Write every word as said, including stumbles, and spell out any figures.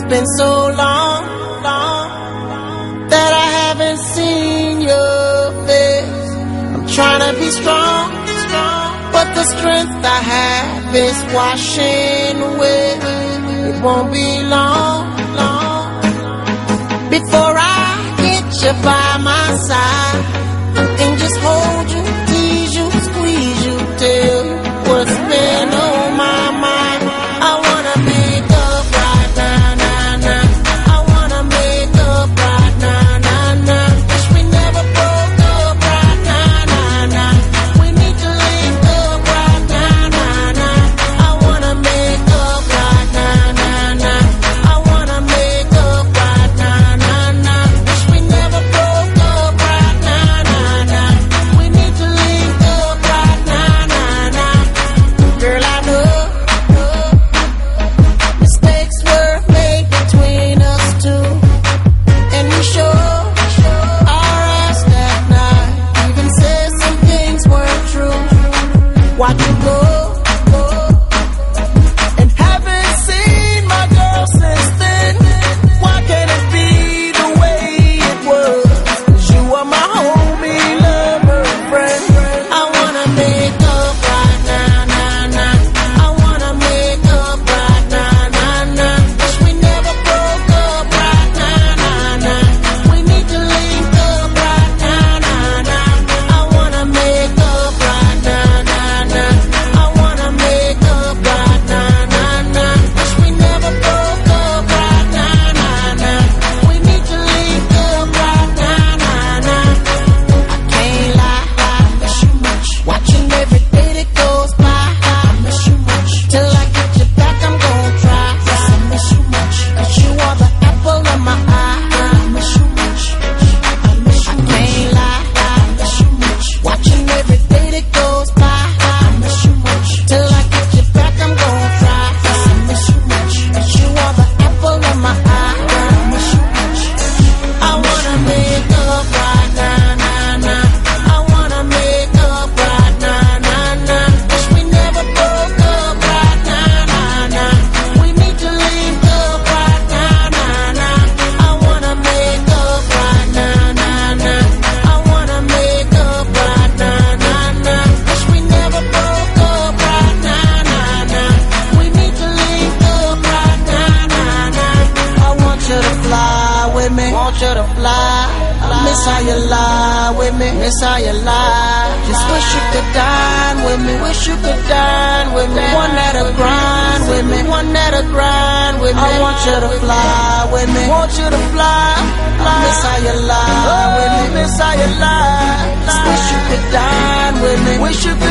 been so long, long that I haven't seen your face. I'm trying to be strong, strong, but the strength I have is washing away. It won't be long, long before I get you by my side and just hold you, tease you, squeeze you, tell you what's been on my mind. I wanna make up right now, nah, nah. I wanna make up right now, nah, nah. Wish we never broke up right now, nah, nah. We need to link up right now, nah, nah. I wanna make up right now, nah, nah. I wanna make up right now, nah, nah. Wish we never broke up right now, nah, nah. We need to link up right now, nah, nah. Girl, I know mistakes were made between us two, and we sure our ass that night even said some things weren't true. Watch you go, and haven't seen my girl since then. Why can't it be the way it was? 'Cause you are my homie, lover, friend. I wanna make up right now, nah, nah. I wanna make up right now, nah, nah. Wish we never broke up right now, nah, nah. We need to link up right now, nah, nah. I wanna make up right now, nah, nah. I wanna make up right now, nah, nah. Wish we never broke up right now, nah, nah. We need to link up right now, nah, nah. I can't lie, I miss you much. Watching every day that goes by, I miss you much. Till I get you back, I'm gon' try. Yes, I miss you much. 'Cause you are the apple of my eye. I miss you much. I miss you much. I can't lie, I miss you much. Watching every day that goes by, I miss you much. Till I get you back, I'm gon' try. Yes, I miss you much. 'Cause you are the apple of my eye. I miss you much. I wanna make up right now, nah, nah. I wanna make up right now, nah, nah. Wish we never broke up right now, nah, nah. We need to link up right now, nah, nah. I wanna make up right now, nah, nah. I wanna make up right now, nah, nah. Wish we never broke up right now, nah, nah. We need to link up right now, nah, nah. I want you to fly with me, want you to fly. I miss how you lie with me, miss how you lie. Just wish you could dine with me, wish you could dine with me. One that'll grind with me, one that'll grind with me. I want you to fly with me, want you to fly. I miss how you lie with me, miss how you lie. Just wish you could dine with me, wish you could